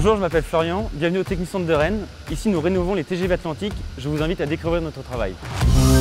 Bonjour, je m'appelle Florian, bienvenue au Technicentre de Rennes. Ici, nous rénovons les TGV Atlantiques. Je vous invite à découvrir notre travail.